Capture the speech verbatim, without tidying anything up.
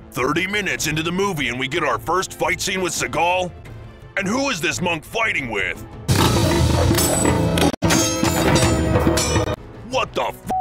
thirty minutes into the movie and we get our first fight scene with Seagal? And who is this monk fighting with? What the f?